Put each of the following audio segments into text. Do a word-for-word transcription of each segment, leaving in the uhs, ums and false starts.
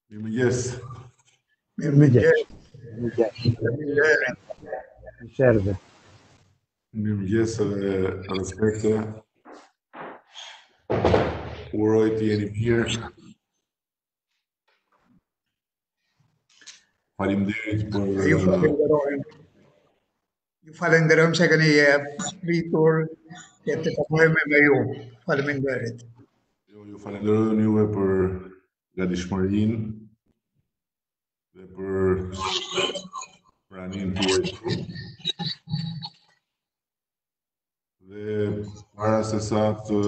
Mirëmëngjes. Mirëmëngjes. Mirëmëngjes. Mi serve. Mirëmëngjes edhe respekte. Uroj të jeni mirë. Faleminderit për Ju falenderojmë. Ju falenderojmë se keni pritur që të takojmë me ju. Faleminderit. Jo, ju falenderoj juve për gatishmërinë dhe për praninë tuaj. Dhe para se sa të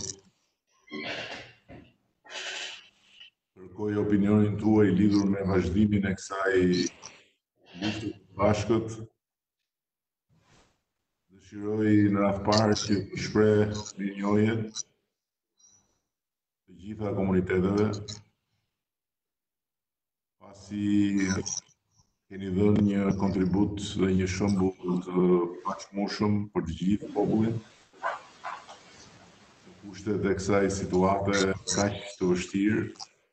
kërkoj opinionin tuaj lidhur me vazhdimin e kësaj lufte të bashkët, dëshiroj në radhë parë që të shpreh mirënjohje të gjitha komuniteteve, pasi keni dhënë një kontribut dhe një shembull të paqmueshëm për të gjithë popullin në kushtet e kësaj situate kaq të vështirë.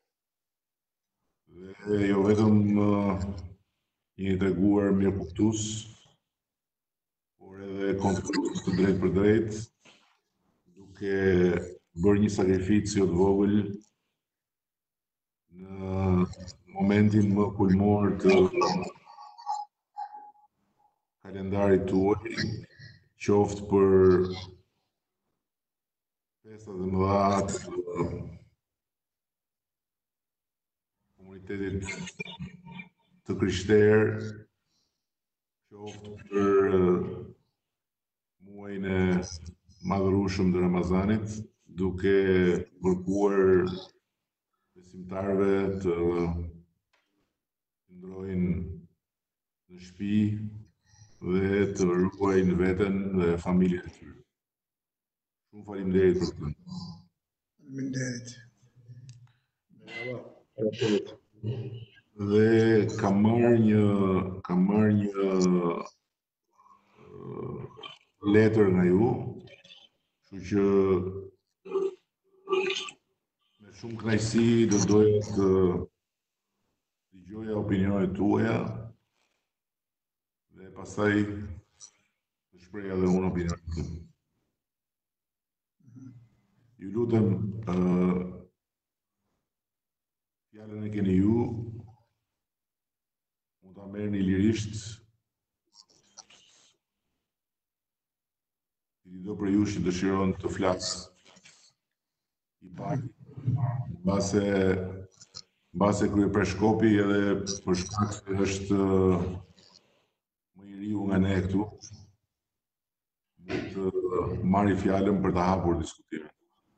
Dhe jo vetëm jeni treguar mirëkuptues, por edhe kontribues të drejtë për drejtë, duke bërë një sakrificë jo të vogël në momentin më kulmor të kalendarit tuaj, qoftë për festat e mëdha të komunitetit të krishterë, qoftë për muajin e madhërueshëm të Ramazanit, duke kërkuar besimtarëve të ndrojnë në shtëpi dhe të ruajnë veten dhe familjen e tyre. Shumë faleminderit për këtë. Faleminderit. Dhe kam marrë një kam marrë një uh, letër nga ju, kështu që me shumë kënaqësi do doja të dëgjoja opinionet tuaja dhe pastaj të shpreha edhe unë opinionin tim. Ju lutem, uh, fjalën e keni ju, mund ta merrni lirisht, do për ju që dëshiron të flasë i pari, mbase mbase kryepershkopi edhe për shkak se është më i riu nga ne këtu, mund të marrë fjalën për të hapur diskutimin.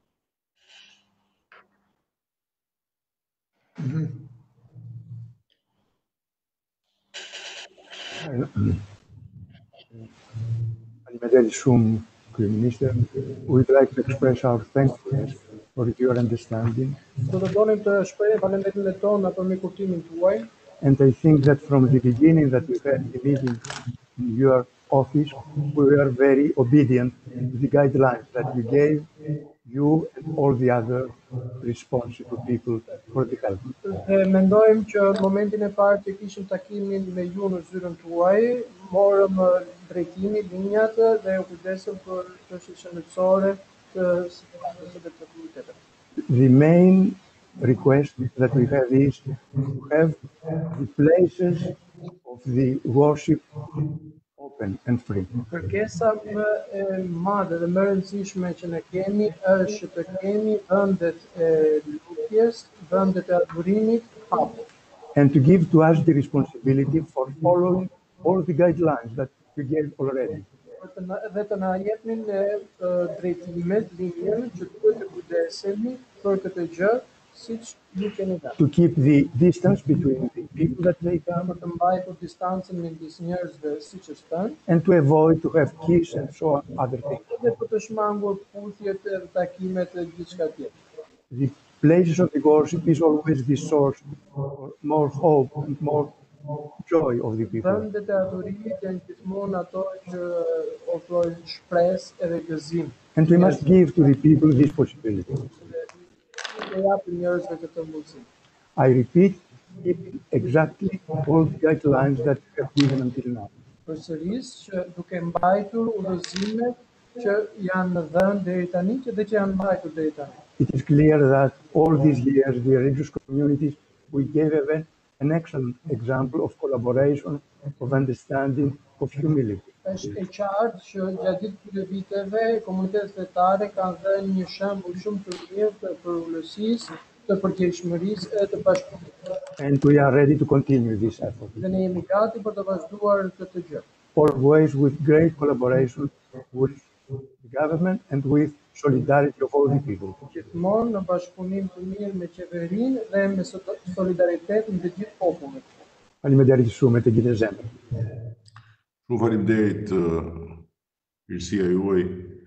Faleminderit shumë, Kryeministër. We'd like to express our thankfulness for your understanding. Do të donim të shprehim falënderimet tona për mirëkuptimin tuaj. And I think that from the beginning that we had the meeting in your office, we were very obedient to the guidelines that you gave you and all the other responsible people for the health. Dhe mendojmë që në momentin e parë që kishim takimin me ju në zyrën tuaj, morëm drejtimin, linjat dhe u kujdesëm për çështjet shëndetësore të situatës së komunitetit. The main request that we have is to have the places of the worship open and free. Kërkesa më e madhe dhe më e rëndësishme që ne kemi është të kemi vendet e lutjes, vendet e adhurimit hapur. And to give to us the responsibility for following all the guidelines that you gave already. Dhe të na jepnin drejtimet, linjën që duhet të kujdesemi për këtë gjë, siç ju keni dhënë. To keep the distance between the people that may come, Për të mbajtur distancën midis njerëzve siç është thënë, and to avoid to have kiss and so on other things. dhe për të shmangur puthjet e takimet e gjithçka tjetër. The places of the worship is always the source for more hope and more joy of the people. Vendet e adhurimit janë gjithmonë ato që ofrojnë shpresë edhe gëzim. And we must give to the people this possibility. Dhe japim njerëzve këtë mundësi. I repeat, keep exactly all the guidelines that you have given until now. Përsëris që duke mbajtur udhëzimet që janë dhënë deri tani dhe që janë mbajtur deri tani. It is clear that all these years, the religious communities, we gave even an excellent example of collaboration, of understanding, of humility. Është e qartë që gjatë gjithë këtyre viteve komunitetet fetare kanë dhënë një shembull shumë të mirë të përulësisë, të përgjegjshmërisë e të bashkëpunimit. And we are ready to continue this effort. Dhe ne jemi gati për të vazhduar këtë gjë. Always with great collaboration with the government and with solidarity of all the people. Gjithmonë në bashkëpunim të mirë me qeverinë dhe me solidaritet me të gjithë popullit. Faleminderit shumë të gjithë zemrën. Shumë faleminderit uh, mirësia juaj.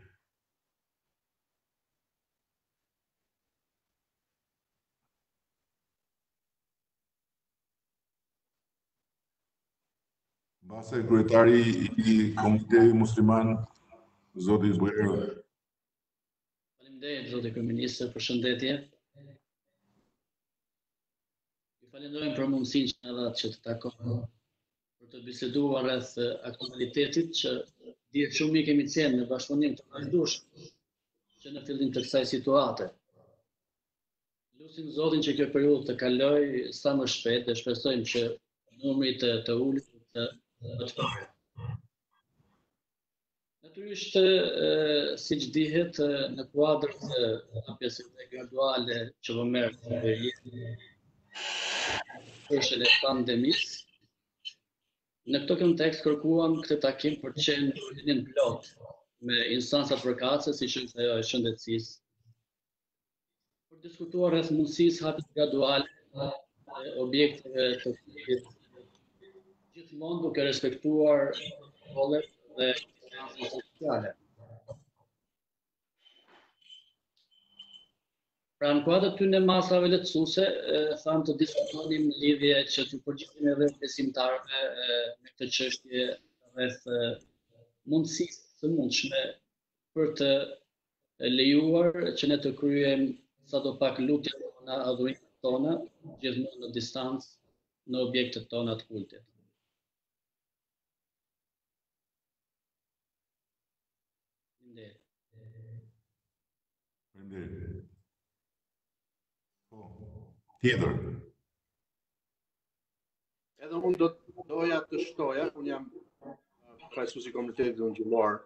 Mbase kryetari i Komunitetit Musliman, Zoti Buer. Faleminderit Zoti Kryeministër, përshëndetje. Ju falenderojmë për mundësinë që na dha që të takojmë për të biseduar rreth aktualitetit që dihet shumë mirë kemi qenë në bashkëpunim të vazhdueshëm që në fillim të kësaj situate. Lutim Zotin që kjo periudhë të kalojë sa më shpejt dhe shpresojmë që numri të, të ulët të të shpejt. Natyrisht, siç dihet, në kuadër të hapjes graduale që vë merr në pandemisë, në këtë kontekst kërkuam këtë takim për të qenë në linjën plot me instancët përkatëse siç është ajo e shëndetësisë, për diskutuar rreth mundësisë hapjes graduale e objekteve të kultit, gjithmonë duke respektuar protokollet dhe distancën sociale. Pra në kuadër të këtyre masave lehtësuese, thamë të diskutonim në lidhje që të përgjigjem edhe besimtarëve me këtë çështje rreth mundësisë të mundshme për të lejuar që ne të kryejmë sadopak lutjet tona, adhurimet tona, gjithmonë në distancë në objektet tona të kultit. Faleminderit. Tjetër. Edhe unë do doja të shtoja, unë jam kryesuesi i Komunitetit Ungjillar.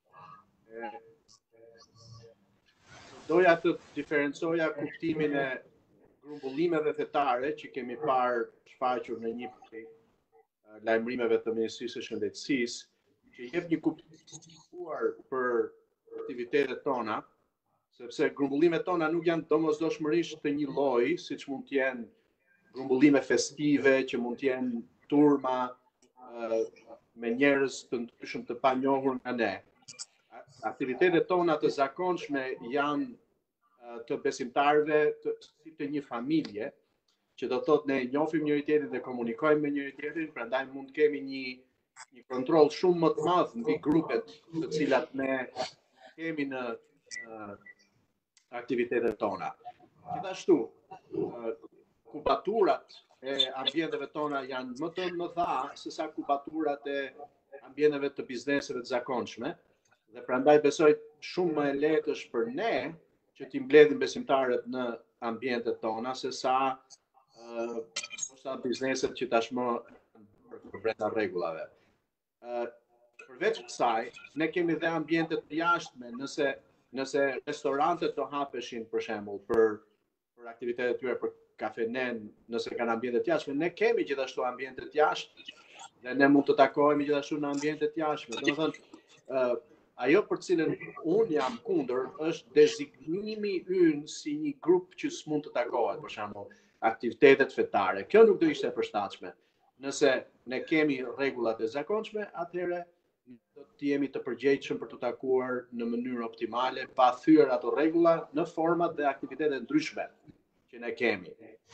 Doja të diferencoja kuptimin e grumbullimeve fetare që kemi parë shfaqur në një prej lajmërimeve të Ministrisë së Shëndetësisë, që jep një kuptim të caktuar për aktivitetet tona, sepse grumbullimet tona nuk janë domosdoshmërisht të një lloji, siç mund të jenë grumbullime festive, që mund të jenë turma uh, me njerëz të ndryshëm të panjohur nga ne. Aktivitetet tona të zakonshme janë uh, të besimtarëve të, si të një familje, që do të thotë ne njohim njëri tjetrin dhe komunikojmë me njëri tjetrin, prandaj mund të kemi një një kontroll shumë më të madh mbi grupet të cilat ne kemi në uh, aktivitetet tona. Gjithashtu, uh, kubaturat e ambienteve tona janë më të mëdha se sa kubaturat e ambienteve të bizneseve të zakonshme, dhe prandaj besoj shumë më e lehtë është për ne që t'i mbledhim besimtarët në ambientet tona se sa uh, sa bizneset që tashmë për brenda rregullave. Uh, përveç kësaj, ne kemi dhe ambiente të jashtme, nëse nëse restorantet do hapeshin për shembull për për aktivitetet tyre për kafenen, nëse kanë ambiente të jashtme, ne kemi gjithashtu ambiente të jashtme dhe ne mund të takohemi gjithashtu në ambiente të jashtme. Domethënë, uh, ajo për cilën unë jam kundër është dezignimi ynë si një grup që s'mund të takohet, për shembull, aktivitetet fetare. Kjo nuk do ishte e përshtatshme. Nëse ne kemi rregullat e zakonshme, atëherë do të jemi të përgjegjshëm për të takuar në mënyrë optimale, pa thyer ato rregulla në format dhe aktivitete ndryshme që ne kemi.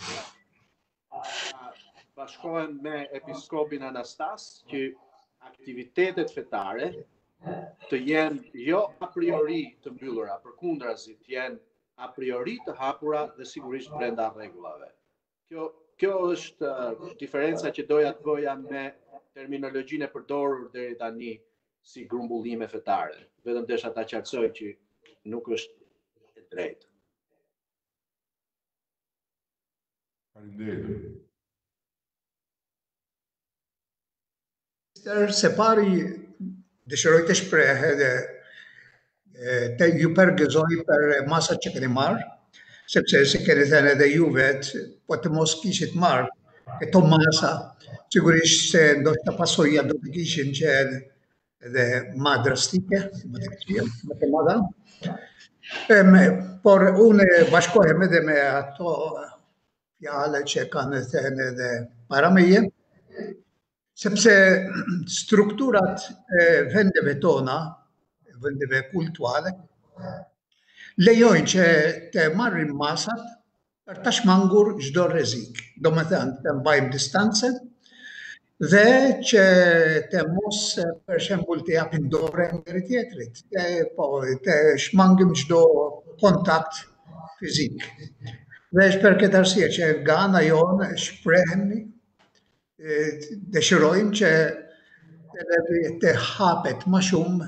Bashkohem me episkopin Anastas që aktivitetet fetare të jenë jo a priori të mbyllura, përkundrazi të jenë a priori të hapura dhe sigurisht brenda rregullave. Kjo, kjo është uh, diferenca që doja të bëja me terminologjinë e përdorur deri tani si grumbullime fetare. Vetëm desha ta qartësoj që nuk është e drejtë. Faleminderit. Se pari dëshiroj të shpreh edhe të ju përgëzoj për masat që keni marrë, sepse si keni thënë edhe ju vetë, po të mos kishit marrë këto masa, sigurisht se ndoshta pasoja do të kishin që edhe ma drastike, më të këqija, më të madha. Por unë bashkohem edhe me ato fjale që kanë thënë edhe para meje, sepse strukturat e vendeve tona, vendeve kultuale, lejojnë që të marrim masat për të shmangur çdo rrezik. Do me thënë, të mbajmë distancë dhe që të mos, për shembull, të japim dorë njëri tjetrit, të, po, të shmangim çdo kontakt fizik. Dhe është për këtë arsye që nga ana jonë shprehemi, dëshirojmë që të hapet më shumë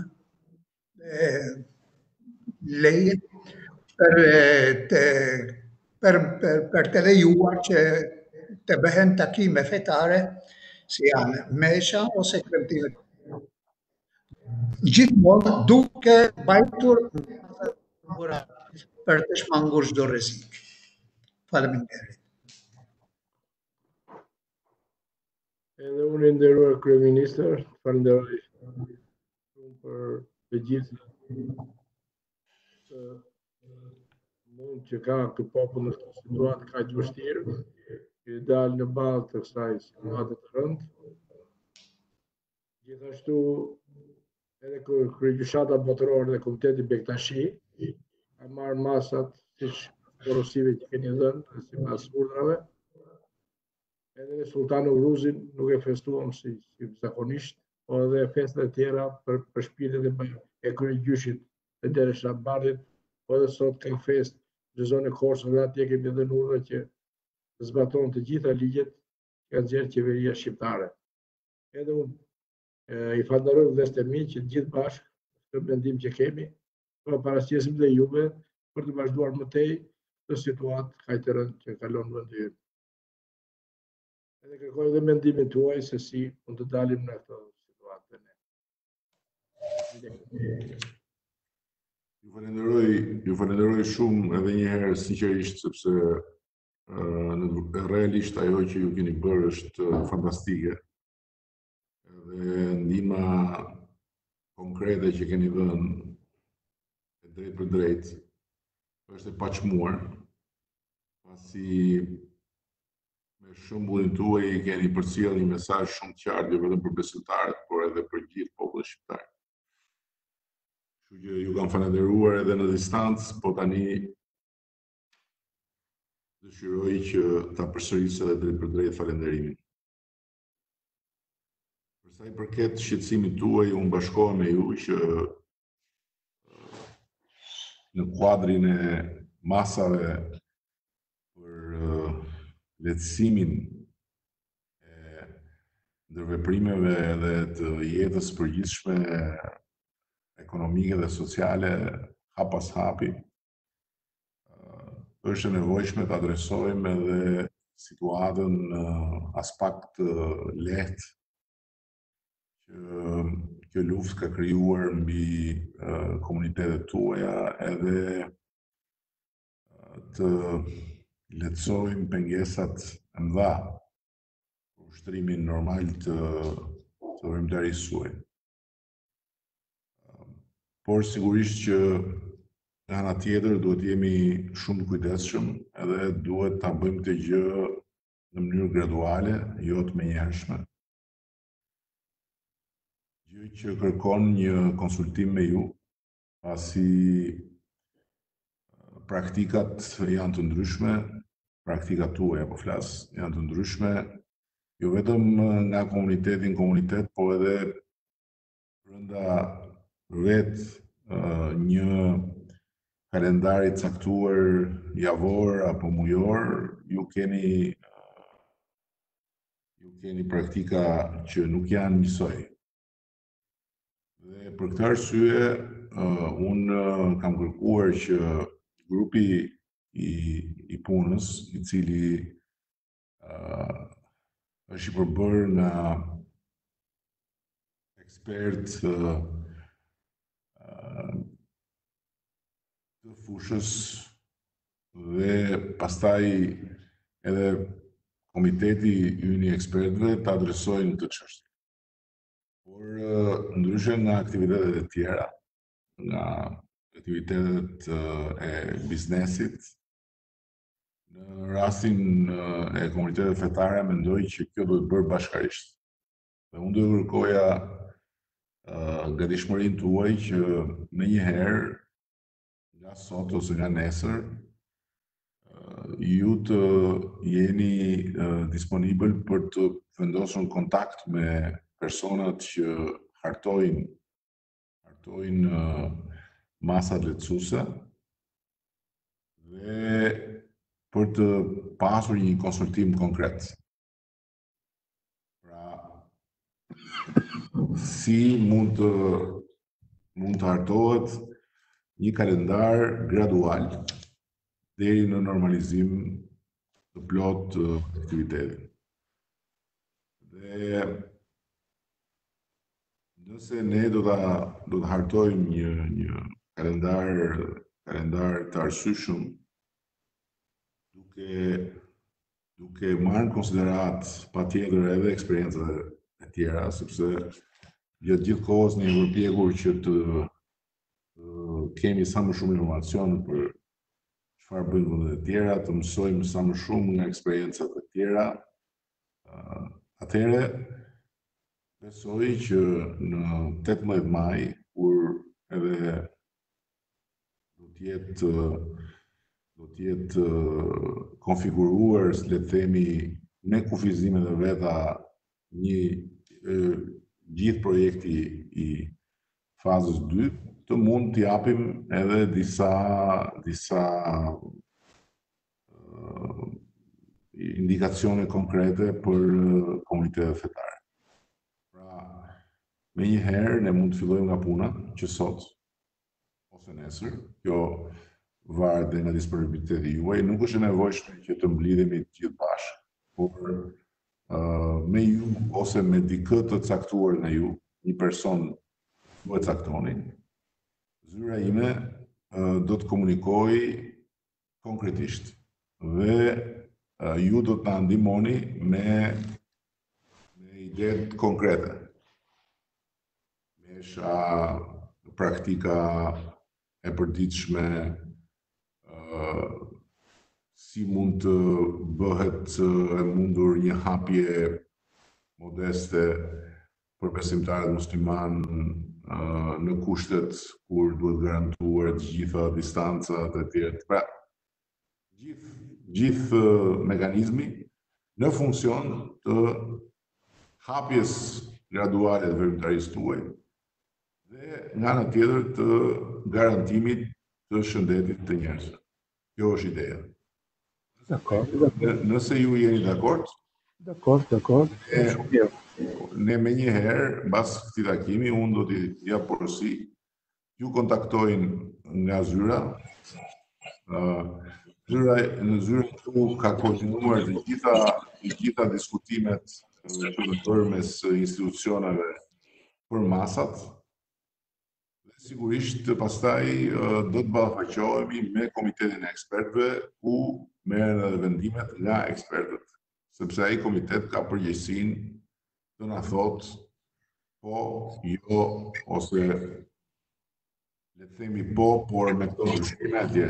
leje për të për për për të lejuar që të bëhen takime fetare si janë mesha ose kremtime. Gjithmonë duke mbajtur për të shmangur çdo rrezik. Faleminderit. Edhe unë i nderuar kryeministër, falenderoj shumë për të gjithë mund që ka këtë popull në këtë situatë kaq të vështirë, që dalë në balë të kësaj situate të rëndë. Gjithashtu edhe kryegjykata botërore dhe Komiteti Bektashi ka marrë masat siç porosive që keni dhënë sipas urdhrave. Edhe Sultani Uruzin nuk e festuam si, si zakonisht, po edhe festat e tjera për, për shpirtin e, e kryegjyshit e Deresha Bardit, po edhe sot ka fest në zonën e Korçës dhe atje kemi dhënë urdhë që të zbatojnë të gjitha ligjet që ka nxjerrë qeveria shqiptare. Edhe unë i falenderoj vëllezërit e mi që gjithë bashkë këtë mendim që kemi, po paraqesim dhe juve për të vazhduar më tej këtë situatë kaq të rëndë që kalon vendi ynë. Edhe kërkoj dhe mendimin tuaj se si mund të dalim në këtë situatë ne. Ju falenderoj, ju falenderoj shumë edhe një herë sinqerisht sepse uh, realisht ajo që ju keni bërë është uh, fantastike. Dhe ndihma konkrete që keni dhënë drejt për drejt është e paçmuar, pasi me shembullin tuaj i keni përcjellë një mesazh shumë të qartë jo vetëm për besimtarët, por edhe për gjithë popullin shqiptar. Kështu që ju kam falenderuar edhe në distancë, po tani dëshiroj që ta përsëris edhe drejt për drejt falenderimin. Për sa i përket shqetësimit tuaj, unë bashkohem me ju që në kuadrin e masave për uh, lehtësimin e ndërveprimeve dhe të jetës përgjithshme ekonomike dhe sociale hap pas hapi, uh, është e nevojshme të adresojmë edhe situatën uh, as pak të lehtë që kjo luftë ka krijuar mbi uh, komunitetet tuaja edhe uh, të lehtësojmë pengesat e mëdha për ushtrimin normal të të vërimtarisë suaj. Uh, por sigurisht që nga ana tjetër duhet të jemi shumë të kujdesshëm edhe duhet ta bëjmë këtë gjë në mënyrë graduale, jo të menjëhershme. Gjë që kërkon një konsultim me ju, pasi praktikat janë të ndryshme, praktikat tuaja po flas, janë të ndryshme, jo vetëm nga komuniteti në komunitet, po edhe brenda vetë një kalendari caktuar javor apo mujor, ju keni ju keni praktika që nuk janë njësoj. Dhe për këtë arsye, uh, unë uh, kam kërkuar që grupi i, i punës, i cili uh, është i përbërë nga ekspert uh, uh, të fushës dhe pastaj edhe komiteti ynë i ekspertëve të adresojnë këtë çështje. Por uh, ndryshe nga aktivitetet e tjera, nga aktivitetet uh, e biznesit, në rastin uh, e komunitetet fetare mendoj që kjo duhet bërë bashkërisht. Dhe unë do të kërkoja uh, gatishmërinë tuaj që menjëherë nga sot ose nga nesër uh, ju të jeni uh, disponibil për të vendosur kontakt me personat që hartojnë hartojnë uh, masat lehtësuese dhe për të pasur një konsultim konkret. Pra, si mund të mund të hartohet një kalendar gradual deri në normalizim të plot të aktivitetit. Dhe nëse ne do ta do të hartojmë një një kalendar kalendar të arsyeshëm duke duke marrë në konsiderat patjetër edhe eksperiencat e tjera, sepse gjatë gjithë kohës ne jemi përpjekur që të, të kemi sa më shumë informacion për çfarë bëjnë vendet e tjera, të mësojmë sa më shumë nga eksperiencat e tjera. Atëherë besoj që në tetëmbëdhjetë maj, kur edhe do të jetë do të jetë konfiguruar, le të themi, me kufizimet e veta një e, gjithë projekti i fazës dy, të mund të japim edhe disa disa uh, indikacione konkrete për komunitetet fetare. Pra, menjëherë ne mund të fillojmë nga puna që sot ose nesër, kjo varet dhe nga disponibiliteti juaj, nuk është e nevojshme që të mblidhemi të gjithë bashkë, por uh, me ju ose me dikë të caktuar nga ju, një person do e caktoni, zyra ime uh, do të komunikoj konkretisht dhe uh, ju do të na ndihmoni me me ide konkrete. Mesha, praktika e përditshme, Uh, si mund të bëhet uh, e mundur një hapje modeste për besimtarët musliman uh, në kushtet kur duhet garantuar të gjitha distancat e tjera. Pra, gjithë gjithë uh, mekanizmi në funksion të hapjes graduale të veprimtarisë tuaj dhe nga ana tjetër të garantimit të shëndetit të njerëzve. Kjo është ideja. Dakord. Nëse ju jeni dakord, Dakord, dakord. ne me njëherë, mbas këtij takimi, unë do t'i jap porosi, ju kontaktojnë nga zyra, uh, zyra në zyrën këtu ka koordinuar të gjitha të gjitha diskutimet të bërë mes institucioneve për masat. Sigurisht, pastaj do të ballafaqohemi me komitetin e ekspertëve ku merren edhe vendimet nga ekspertët, sepse ai komitet ka përgjegjësinë të na thotë po, jo, ose le të themi po, por me këto ndryshime atje.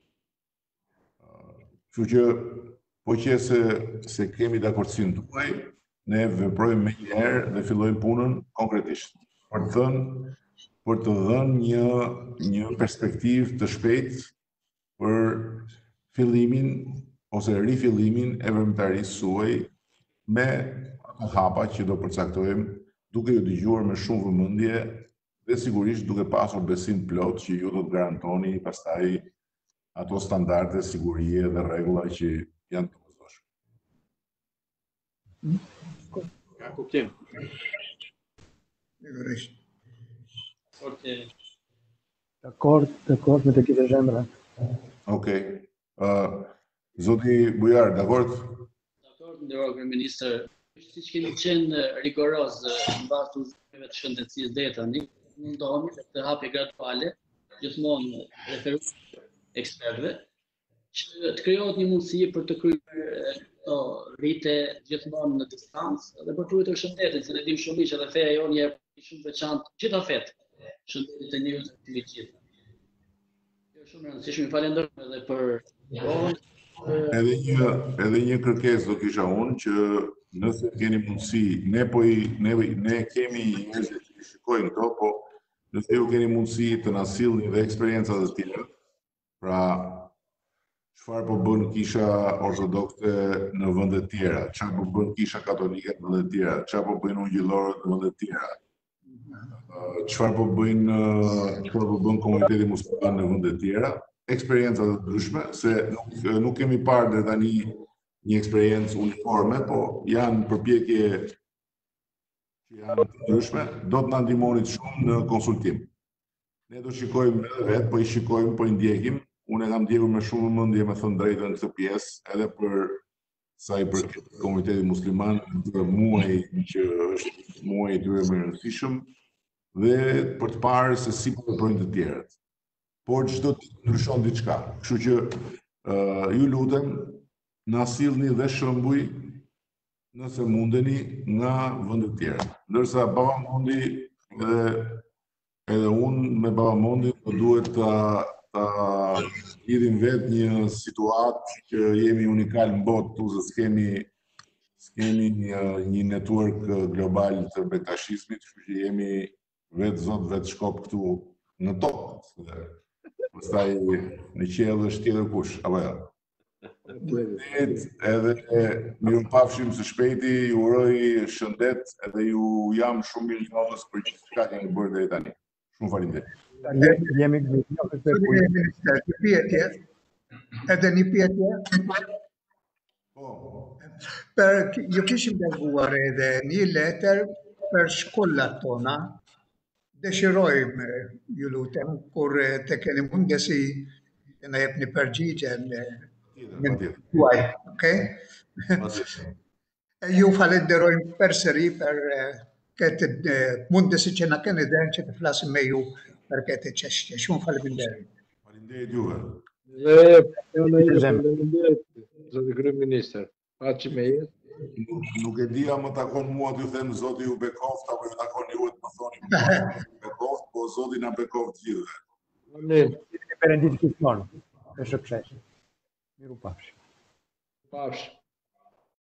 Kështu që po që se, se kemi dakordsinë tuaj, ne veprojmë me njëherë dhe fillojmë punën konkretisht. Për të thënë për të dhënë një, një perspektivë të shpejtë për fillimin ose rifillimin e veprimtarisë suaj me ato hapa që do përcaktojmë, duke ju dëgjuar me shumë vëmendje dhe sigurisht duke pasur besim plot që ju do të garantoni pastaj ato standarde sigurie dhe rregulla që janë të domosdoshme. Ka kuptim. Sigurisht. Forte Dakord, dakord me të kite zemra. Okej. Uh, Zoti Bujar, dakord? Dakor, nderuar kryeministër, siç keni qenë rigoroz në bazë të udhëtimeve të shëndetësisë deri tani, mundohemi të hapje graduale, gjithmonë referuar ekspertëve, që të krijohet një mundësi për të kryer këto rrite gjithmonë në distancë dhe për të ruajtur shëndetin, se ne dimë shumë mirë që edhe feja jonë jep shumë veçantë gjitha fet, shëndetit e njerëzve të gjithë. Kjo është shumë e rëndësishme. Falenderoj edhe për kohën. Edhe një edhe një kërkesë do kisha unë që nëse keni mundësi, ne po i ne, ne kemi njerëz që shikojnë këto, po nëse ju keni mundësi të na sillni dhe eksperienca të tjera, pra çfarë po bën kisha ortodokse në vende të tjera, çfarë po bën kisha katolike në vende të tjera, çfarë po bëjnë ungjillorët në vende të tjera, çfarë po bëjnë çfarë po bën komuniteti musliman në vende të tjera. Eksperienca të ndryshme, se nuk, nuk kemi parë dhe tani një eksperiencë uniforme, po janë përpjekje që janë të ndryshme, do të na ndihmonit shumë në konsultim. Ne do shikojmë edhe vetë, po i shikojmë, po i ndjekim. Unë e kam ndjekur me shumë mendje, me thënë drejtën, këtë pjesë, edhe për sa i përket komunitetit musliman, në muaj që është muaj i tyre më i rëndësishëm, dhe për të parë se si po veprojnë të tjerët. Por çdo ditë ndryshon diçka. Kështu që uh, ju lutem na sillni dhe shembuj nëse mundeni nga vende të tjera. Ndërsa Baba Mondi edhe edhe unë me Baba Mondi do duhet ta ta lidhim vetë një situatë që jemi unikal në botë, tu se s'kemi s'kemi një, një network global të bektashizmit, kështu që jemi vetë zot vetë shkop këtu në tokë. Pastaj në qiell është tjetër kush, apo jo? Edhe mirupafshim së shpejti, ju uroj shëndet edhe ju jam shumë mirënjohës për gjithçka keni bërë deri tani. Shumë faleminderit. Jemi Minister, një pyetje, edhe një pyetje. Po, Për ju kishim dërguar edhe një letër për shkollat tona. Dëshirojmë, ju lutem, kur të keni mundësi të na jepni përgjigje në patjetër. tuaj, okay? Ju falenderojmë përsëri për këtë mundësi që na keni dhënë që të flasim me ju për këtë çështje. Shumë faleminderit. Faleminderit juve. Dhe faleminderit, zoti kryeministër. Paçi me jetë. Nuk, nuk e dia më takon mua t'ju them zoti ju bekoft apo ju takon ju të më thoni bekoft, po zoti na bekoft gjithëve. Amin. Perëndit gjithmonë. Në shpeshtë. Mirupafshim. Pafsh.